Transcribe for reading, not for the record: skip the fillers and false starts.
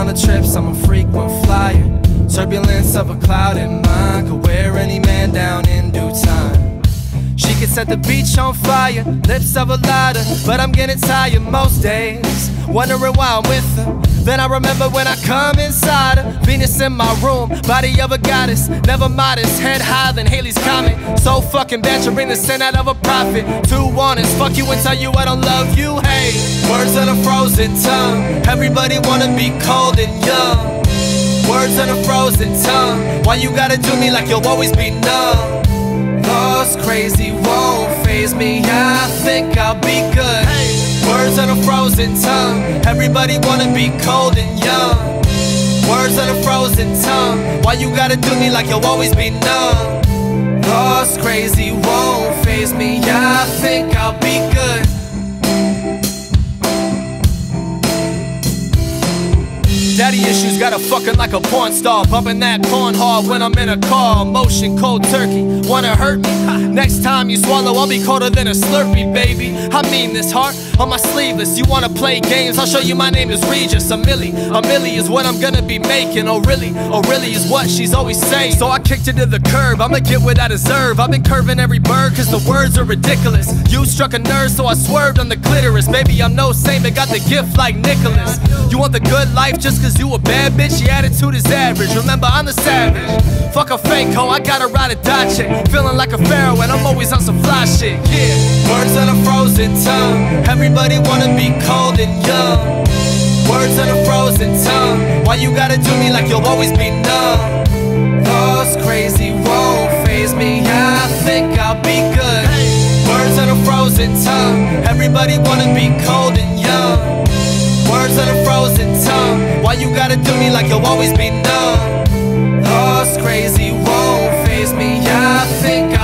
on the trips, I'm a frequent flyer. Turbulence of a clouded mind could wear any man down in due time. She could set the beach on fire, lips of a lighter, but I'm getting tired most days, wondering why I'm with her. Then I remember when I come inside her, Venus in my room, body of a goddess, never modest, head higher than Halley's Comet. So fucking bad, you bring the sin out of a prophet. 2 warnings, fuck you and tell you I don't love you. Hey, words on a frozen tongue, everybody wanna be cold and young. Words on a frozen tongue, why you gotta do me like you'll always be numb? Lost crazy won't faze me, I think I'll be good. Words on a frozen tongue, everybody wanna be cold and young. Words on a frozen tongue, why you gotta do me like you'll always be numb? Lost crazy won't faze me, I think I'll be good. Daddy issues got her fucking like a porn star, bumping that corn hard when I'm in a car. Motion cold turkey, wanna hurt me? Next time you swallow, I'll be colder than a Slurpee, baby. I mean this, heart on my sleeveless. You wanna play games? I'll show you my name is Regis. A milli is what I'm gonna be making. Oh really is what she's always saying. So I kicked it to the curb, I'ma get what I deserve. I've been curving every bird cause the words are ridiculous. You struck a nerve so I swerved on the clitoris. Baby, I'm no saint but got the gift like Nicholas. You want the good life just cause you a bad bitch? Your attitude is average, remember I'm the savage. Fuck a fake hoe, I gotta ride a Dodge chick. Feeling like a pharaoh and I'm always on some fly shit, yeah. Words on a frozen tongue, everybody wanna be cold and young. Words on a frozen tongue, why you gotta do me like you'll always be numb? Lost crazy won't faze me, I think I'll be good. Words on a frozen tongue, everybody wanna be cold and young. Words on a frozen tongue, why you gotta do me like you'll always be numb? Lost crazy won't faze me, I think